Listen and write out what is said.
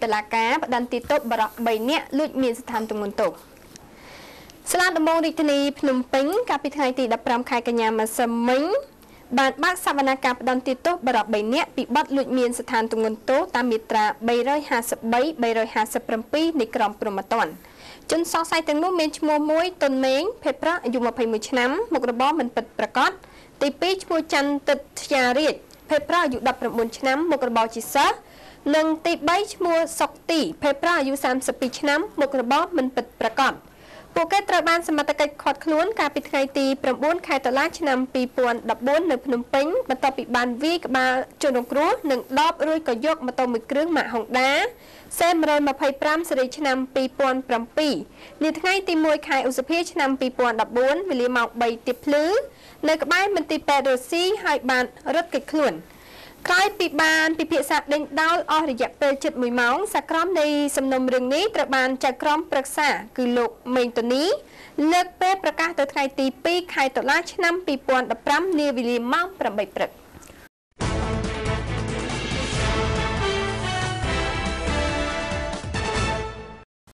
តុលាការបដិទិទោសបរិប3នាក់លួចមានស្ថានទម្ងន់ទោសសាលាដំបងរាជធានីភ្នំពេញកាលពីថ្ងៃទី15ខែកញ្ញាម្សិលមិញបានបើកសវនកម្មផ្ដន្ទាទោសបរិប3នាក់ពីបទលួចមានស្ថានទម្ងន់ទោសតាមមាត្រា353 357នៃក្រមព្រហ្មទណ្ឌជនសង្ស័យទាំងនោះមានឈ្មោះ1តុនមេងភេទប្រុសអាយុ21ឆ្នាំមុខរបរមិនពិតប្រាកដទី2ឈ្មោះច័ន្ទទិទ្យារាជភេទប្រុសអាយុ19ឆ្នាំមុខរបរជាសិស្សនិងទី3ឈ្មោះសុកទីភេទប្រុសអាយុ32ឆ្នាំមុខរបរមិនពិតប្រាកដពួកគេត្រូវបានសមត្ថកិច្ចឃាត់ខ្លួនកាលពីថ្ងៃទី9ខែតុលាឆ្នាំ2014នៅភ្នំពេញបន្ទាប់ពីបានវាយក្បាលជនរងគ្រោះនិងដបរួចក៏យកម៉ូតូមួយគ្រឿងម៉ាក Honda C125 ស៊េរីឆ្នាំ2007នាថ្ងៃទី1ខែឧសភាឆ្នាំ2014វេលាម៉ោង3ទៀបភ្លឺនៅក្បែរមន្ទីរពេទ្យរុស្ស៊ីហើយបានរត់គេចខ្លួនក្រោយពីបានពិភាក្សាដេញដោលអស់រយៈពេលជិត1ម៉ោងសាក្រមនៃសំណុំរឿងនេះត្រូវបានចៅក្រមប្រឹក្សាគឺលោកមេងតូនីលើកពេលប្រកាសទៅថ្ងៃទី2ខែតុលាឆ្នាំ2015នាវេលាម៉ោង8ព្រឹក